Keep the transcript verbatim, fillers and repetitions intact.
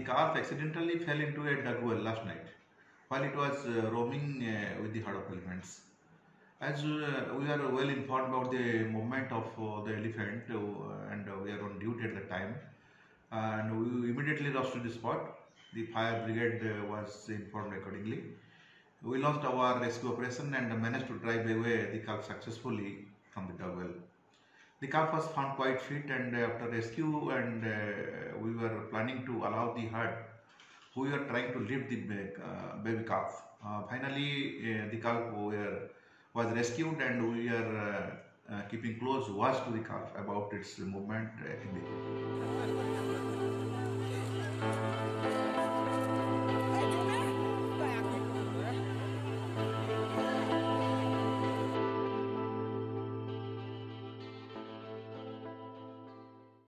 calf accidentally fell into a dug well last night while it was uh, roaming uh, with the herd of elephants. As uh, we are well informed about the movement of uh, the elephant uh, and uh, we are on duty at the time, and we immediately rushed to the spot. The fire brigade uh, was informed accordingly. We launched our rescue operation and managed to drive away the calf successfully from the dug well. The calf was found quite fit, and after rescue and uh, we were planning to allow the herd, we were trying to lift the uh, baby calf. Uh, finally, uh, the calf were, was rescued, and we are uh, uh, keeping close watch to the calf about its movement uh, in the